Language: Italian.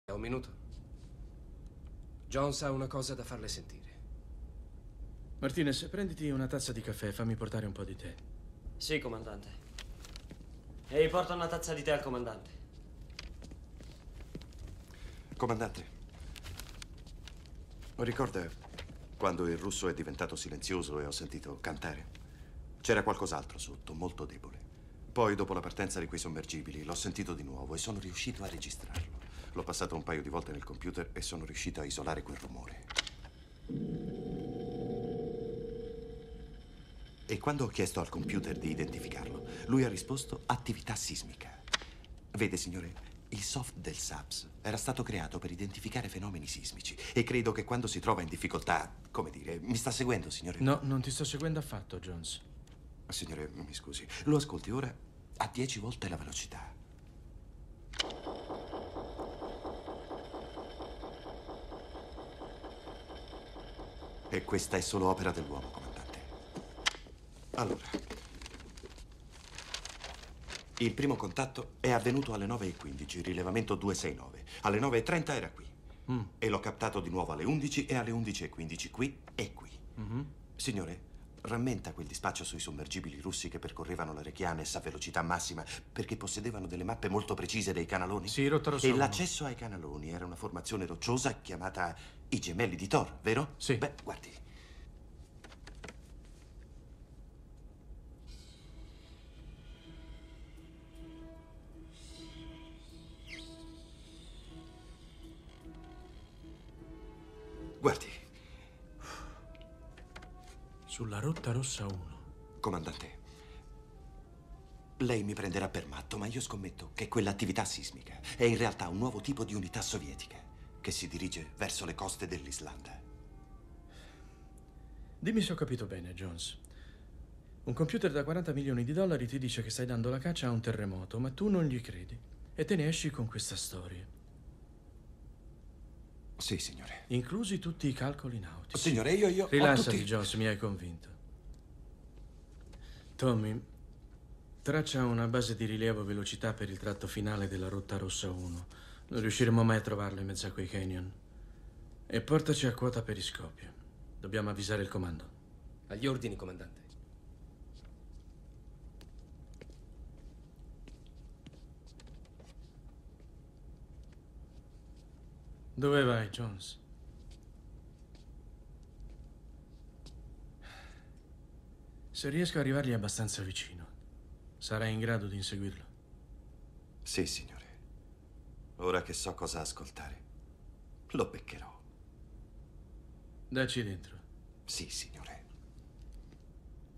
Un minuto. Jones ha una cosa da farle sentire. Martinez, prenditi una tazza di caffè e fammi portare un po' di tè. Sì, comandante. Ehi, porta una tazza di tè al comandante. Comandante, ricorda quando il russo è diventato silenzioso e ho sentito cantare? C'era qualcos'altro sotto, molto debole. Poi, dopo la partenza di quei sommergibili, l'ho sentito di nuovo e sono riuscito a registrarlo. L'ho passato un paio di volte nel computer e sono riuscito a isolare quel rumore. E quando ho chiesto al computer di identificarlo, lui ha risposto attività sismica. Vede, signore, il soft del SAPS era stato creato per identificare fenomeni sismici e credo che quando si trova in difficoltà, come dire, mi sta seguendo, signore? No, non ti sto seguendo affatto, Jones. Signore, mi scusi, lo ascolti ora a 10 volte la velocità. E questa è solo opera dell'uomo, comandante. Allora, il primo contatto è avvenuto alle 9:15, rilevamento 269. Alle 9:30 era qui. E l'ho captato di nuovo alle 11 e alle 11:15, qui e qui. Signore, rammenta quel dispaccio sui sommergibili russi che percorrevano la Reykjanes a velocità massima perché possedevano delle mappe molto precise dei canaloni? Sì, rotta rossa. E l'accesso ai canaloni era una formazione rocciosa chiamata i Gemelli di Thor, vero? Sì. Beh, guardi. Guardi, Sulla rotta rossa 1. comandante, lei mi prenderà per matto, ma io scommetto che quell'attività sismica è in realtà un nuovo tipo di unità sovietica che si dirige verso le coste dell'Islanda. Dimmi se ho capito bene, Jones. Un computer da 40 milioni di dollari ti dice che stai dando la caccia a un terremoto, ma tu non gli credi. E te ne esci con questa storia. Sì, signore. Inclusi tutti i calcoli nautici. Signore, io Rilassati, ho tutti... Jones, mi hai convinto. Tommy, traccia una base di rilievo velocità per il tratto finale della rotta rossa 1. Non riusciremo mai a trovarla in mezzo a quei canyon. E portaci a quota periscopio. Dobbiamo avvisare il comando. Agli ordini, comandante. Dove vai, Jones? Se riesco ad arrivargli abbastanza vicino, sarai in grado di inseguirlo? Sì, signore. Ora che so cosa ascoltare, lo beccherò. Dacci dentro. Sì, signore.